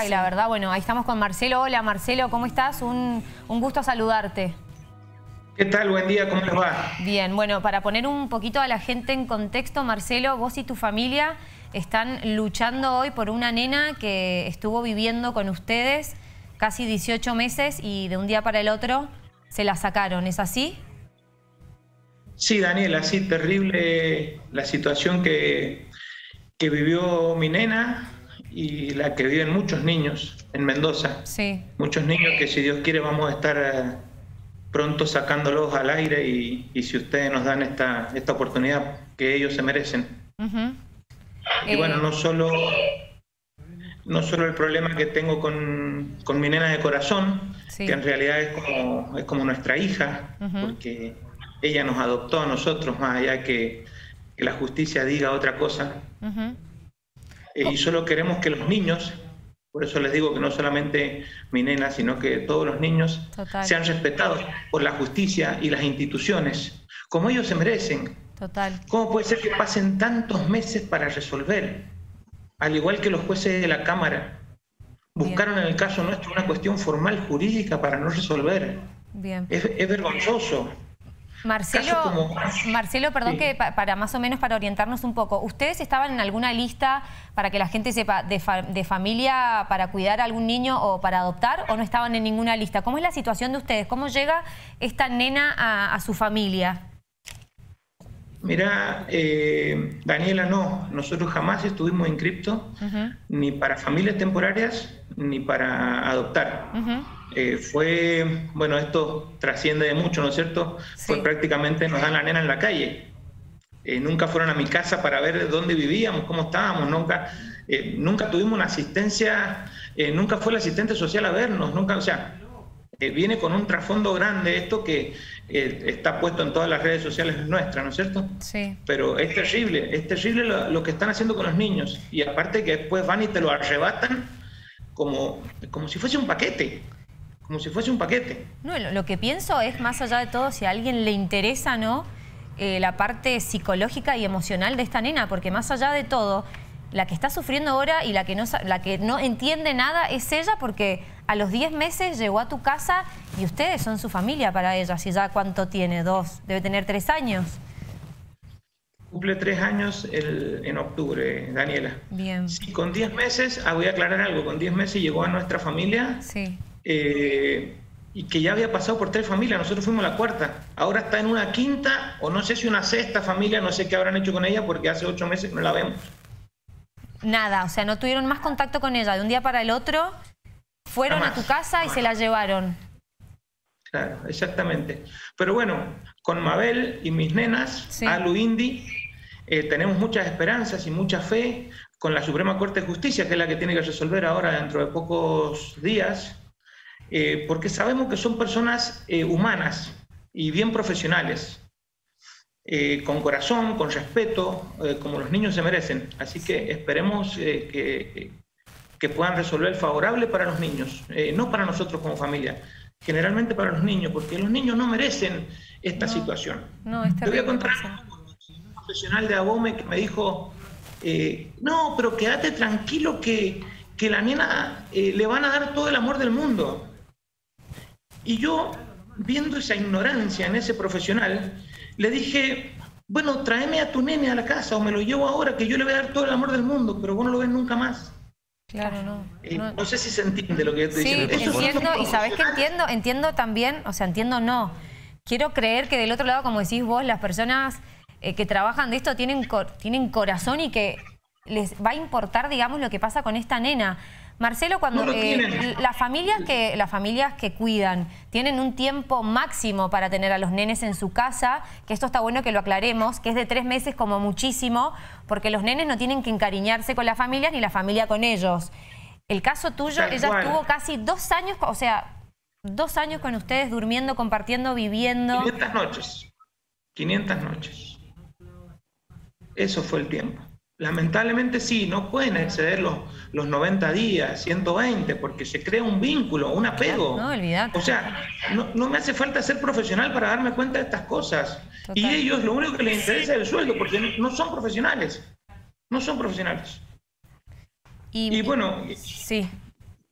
y la verdad, bueno, ahí estamos con Marcelo. Hola Marcelo, ¿cómo estás? Un gusto saludarte. ¿Qué tal? Buen día, ¿cómo les va? Bien, bueno, para poner un poquito a la gente en contexto, Marcelo, vos y tu familia están luchando hoy por una nena que estuvo viviendo con ustedes casi 18 meses y de un día para el otro se la sacaron, ¿es así? Sí, Daniela, sí, terrible la situación que vivió mi nena y la que viven muchos niños en Mendoza. Sí. Muchos niños que, si Dios quiere, vamos a estar pronto sacándolos al aire y si ustedes nos dan esta oportunidad que ellos se merecen. Y bueno, no solo el problema que tengo con mi nena de corazón, sí, que en realidad es como nuestra hija, porque ella nos adoptó a nosotros, más allá que la justicia diga otra cosa. Y solo queremos que los niños, por eso les digo que no solamente mi nena, sino que todos los niños sean respetados por la justicia y las instituciones, como ellos se merecen. ¿Cómo puede ser que pasen tantos meses para resolver? Al igual que los jueces de la Cámara buscaron en el caso nuestro una cuestión formal jurídica para no resolver. Es vergonzoso. Marcelo, perdón, sí, que para más o menos para orientarnos un poco, ¿ustedes estaban en alguna lista para que la gente sepa de familia para cuidar a algún niño o para adoptar, o no estaban en ninguna lista? ¿Cómo es la situación de ustedes? ¿Cómo llega esta nena a su familia? Mira, Daniela, no, nosotros jamás estuvimos inscriptos ni para familias temporarias ni para adoptar. Bueno, esto trasciende de mucho, ¿no es cierto? Sí. Fue prácticamente, nos dan la nena en la calle. Nunca fueron a mi casa para ver dónde vivíamos, cómo estábamos, nunca tuvimos una asistencia, nunca fue el asistente social a vernos, nunca, o sea, viene con un trasfondo grande esto que está puesto en todas las redes sociales nuestras, ¿no es cierto? Sí. Pero es terrible lo que están haciendo con los niños, y aparte que después van y te lo arrebatan como si fuese un paquete. Como si fuese un paquete. No, lo que pienso es, más allá de todo, si a alguien le interesa, ¿no?, la parte psicológica y emocional de esta nena, porque más allá de todo, la que está sufriendo ahora y la que no entiende nada es ella, porque a los 10 meses llegó a tu casa y ustedes son su familia para ella. Si ya, ¿cuánto tiene? Debe tener 3 años. Cumple 3 años en octubre, Daniela. Bien. Sí, con 10 meses, voy a aclarar algo, con 10 meses llegó a nuestra familia. Sí. Y que ya había pasado por 3 familias, nosotros fuimos la 4ª, ahora está en una 5ª o no sé si una 6ª familia, no sé qué habrán hecho con ella porque hace 8 meses que no la vemos. Nada, o sea, no tuvieron más contacto con ella, de un día para el otro fueron jamás a tu casa y se la llevaron. Claro, exactamente. Pero bueno, con Mabel y mis nenas, sí, Alu, Indy, tenemos muchas esperanzas y mucha fe con la Suprema Corte de Justicia, que es la que tiene que resolver ahora dentro de pocos días, porque sabemos que son personas humanas y bien profesionales, con corazón, con respeto, como los niños se merecen. Así que esperemos que puedan resolver favorable para los niños, no para nosotros como familia, generalmente para los niños, porque los niños no merecen esta situación. Te voy a contar un profesional de Abome que me dijo, no, pero quédate tranquilo que la nena le van a dar todo el amor del mundo. Y yo, viendo esa ignorancia en ese profesional, le dije, bueno, tráeme a tu nene a la casa o me lo llevo ahora, que yo le voy a dar todo el amor del mundo, pero vos no lo ves nunca más. Claro, no. No sé si se entiende lo que yo estoy diciendo. Sí, entiendo, y ¿sabés qué entiendo? Entiendo también, o sea, entiendo no. Quiero creer que del otro lado, como decís vos, las personas que trabajan de esto tienen corazón y que les va a importar, digamos, lo que pasa con esta nena. Marcelo, cuando las familias que cuidan tienen un tiempo máximo para tener a los nenes en su casa, que esto está bueno que lo aclaremos, que es de 3 meses como muchísimo, porque los nenes no tienen que encariñarse con las familias ni la familia con ellos. El caso tuyo, ella estuvo casi 2 años, o sea, 2 años con ustedes durmiendo, compartiendo, viviendo. 500 noches. 500 noches. Eso fue el tiempo. Lamentablemente sí, no pueden exceder los 90 días, 120, porque se crea un vínculo, un apego. No, olvidate. O sea, no me hace falta ser profesional para darme cuenta de estas cosas. Total. Y ellos lo único que les interesa es el sueldo, porque no son profesionales. No son profesionales. Y bueno, sí.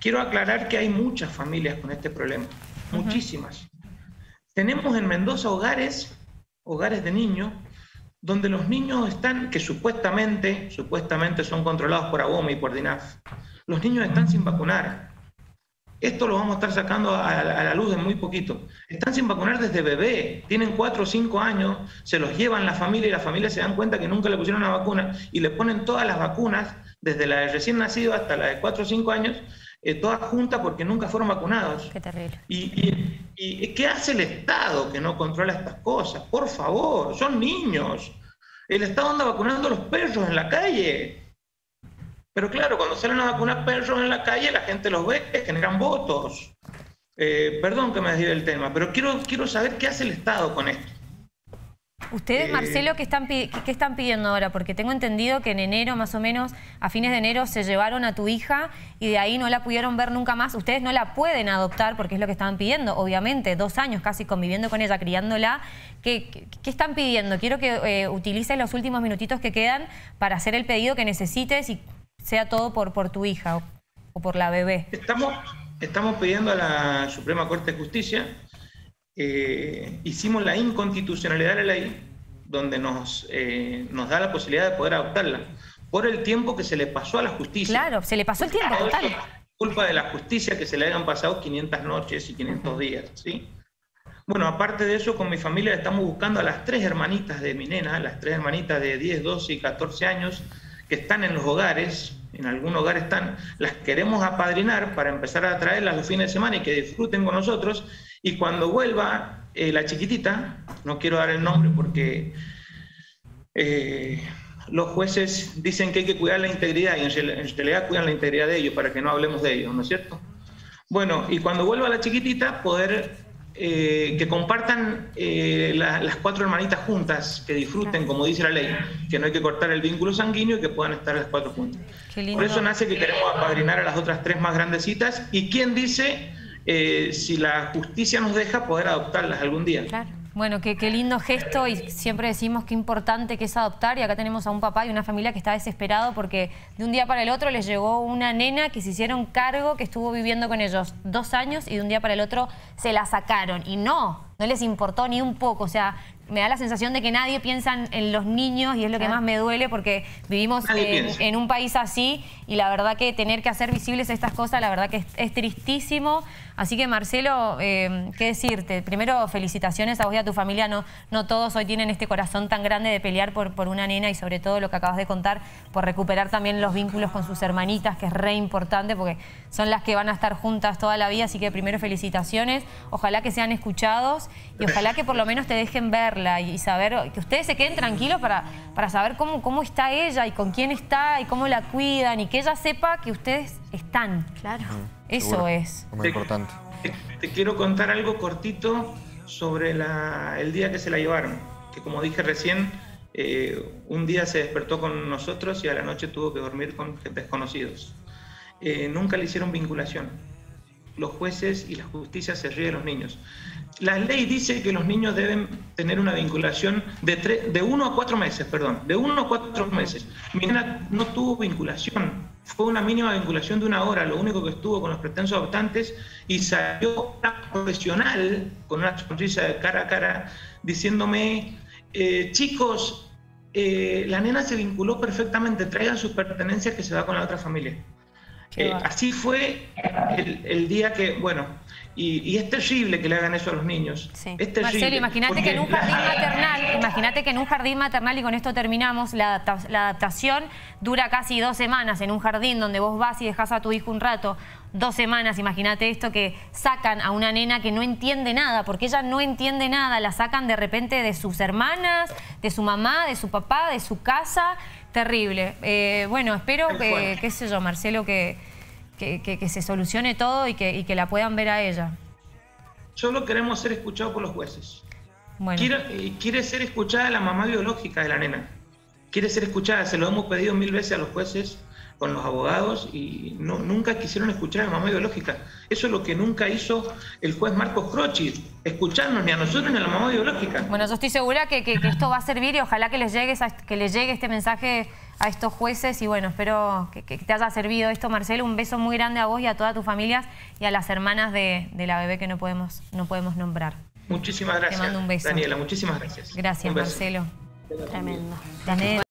quiero aclarar que hay muchas familias con este problema, muchísimas. Tenemos en Mendoza hogares de niños, donde los niños están, que supuestamente son controlados por ABOME y por DINAF, los niños están sin vacunar. Esto lo vamos a estar sacando a la luz en muy poquito. Están sin vacunar desde bebé, tienen 4 o 5 años, se los llevan la familia y la familia se dan cuenta que nunca le pusieron una vacuna y le ponen todas las vacunas, desde la de recién nacido hasta la de 4 o 5 años, todas juntas porque nunca fueron vacunados. Qué terrible. ¿Y qué hace el Estado que no controla estas cosas? Por favor, son niños. El Estado anda vacunando a los perros en la calle. Pero claro, cuando salen a vacunar perros en la calle, la gente los ve, generan votos. Perdón que me desvíe del tema, pero quiero saber qué hace el Estado con esto. Ustedes, Marcelo, ¿qué están pidiendo ahora? Porque tengo entendido que en enero, más o menos, a fines de enero, se llevaron a tu hija y de ahí no la pudieron ver nunca más. Ustedes no la pueden adoptar porque es lo que estaban pidiendo, obviamente. 2 años casi conviviendo con ella, criándola. ¿Qué están pidiendo? Quiero que utilices los últimos minutitos que quedan para hacer el pedido que necesites y sea todo por tu hija o por la bebé. Estamos pidiendo a la Suprema Corte de Justicia. Hicimos la inconstitucionalidad de la ley, donde nos da la posibilidad de poder adoptarla, por el tiempo que se le pasó a la justicia. Claro, se le pasó el tiempo, total. Culpa de la justicia que se le hayan pasado 500 noches y 500 días, ¿sí? Bueno, aparte de eso, con mi familia estamos buscando a las 3 hermanitas de mi nena, las 3 hermanitas de 10, 12 y 14 años, que están en los hogares, en algún hogar están, las queremos apadrinar para empezar a traerlas los fines de semana y que disfruten con nosotros. Y cuando vuelva la chiquitita, no quiero dar el nombre porque los jueces dicen que hay que cuidar la integridad y en realidad cuidan la integridad de ellos para que no hablemos de ellos, ¿no es cierto? Bueno, y cuando vuelva la chiquitita, poder que compartan las 4 hermanitas juntas, que disfruten, como dice la ley, que no hay que cortar el vínculo sanguíneo y que puedan estar las 4 juntas. Por eso nace que queremos apadrinar a las otras 3 más grandecitas y quién dice si la justicia nos deja poder adoptarlas algún día. Claro. Bueno, qué lindo gesto y siempre decimos qué importante que es adoptar y acá tenemos a un papá y una familia que está desesperado porque de un día para el otro les llegó una nena que se hicieron cargo, que estuvo viviendo con ellos 2 años y de un día para el otro se la sacaron y no les importó ni un poco, o sea, me da la sensación de que nadie piensa en los niños y es lo que más me duele porque vivimos en un país así y la verdad que tener que hacer visibles estas cosas, la verdad que es tristísimo. Así que, Marcelo, ¿qué decirte? Primero, felicitaciones a vos y a tu familia. No todos hoy tienen este corazón tan grande de pelear por una nena y sobre todo lo que acabas de contar, por recuperar también los vínculos con sus hermanitas, que es re importante porque son las que van a estar juntas toda la vida. Así que primero, felicitaciones. Ojalá que sean escuchados y ojalá que por lo menos te dejen verla y saber, que ustedes se queden tranquilos para saber cómo está ella y con quién está y cómo la cuidan y que ella sepa que ustedes están. Claro. Eso seguro. Es. Muy importante. Te quiero contar algo cortito sobre el día que se la llevaron. Que como dije recién, un día se despertó con nosotros y a la noche tuvo que dormir con desconocidos. Nunca le hicieron vinculación. Los jueces y la justicia se ríen de los niños. La ley dice que los niños deben tener una vinculación de 1 a 4 meses, perdón, de 1 a 4 meses. Mi nena no tuvo vinculación, fue una mínima vinculación de 1 hora, lo único que estuvo con los pretensos adoptantes y salió una profesional con una sonrisa de cara a cara diciéndome, chicos, la nena se vinculó perfectamente, traigan sus pertenencias que se va con la otra familia. Así fue el día que, bueno, y es terrible que le hagan eso a los niños. Sí. Es terrible. Marcelo, imagínate que en un jardín maternal, y con esto terminamos, la adaptación dura casi 2 semanas en un jardín donde vos vas y dejás a tu hijo un rato. 2 semanas, imagínate esto, que sacan a una nena que no entiende nada, porque ella no entiende nada, la sacan de repente de sus hermanas, de su mamá, de su papá, de su casa. Terrible. Bueno, espero que, qué sé yo, Marcelo, que se solucione todo y que la puedan ver a ella. Solo queremos ser escuchados por los jueces. Bueno. Quiere ser escuchada la mamá biológica de la nena. Quiere ser escuchada, se lo hemos pedido 1000 veces a los jueces, con los abogados, y nunca quisieron escuchar a la mamá biológica. Eso es lo que nunca hizo el juez Marcos Croci, escucharnos ni a nosotros ni a la mamá biológica. Bueno, yo estoy segura que esto va a servir y ojalá que les llegue este mensaje estos jueces y bueno, espero que te haya servido esto, Marcelo. Un beso muy grande a vos y a todas tus familias y a las hermanas de la bebé que no podemos nombrar. Muchísimas gracias. Te mando un beso. Daniela, muchísimas gracias. Gracias, Marcelo. Tremendo.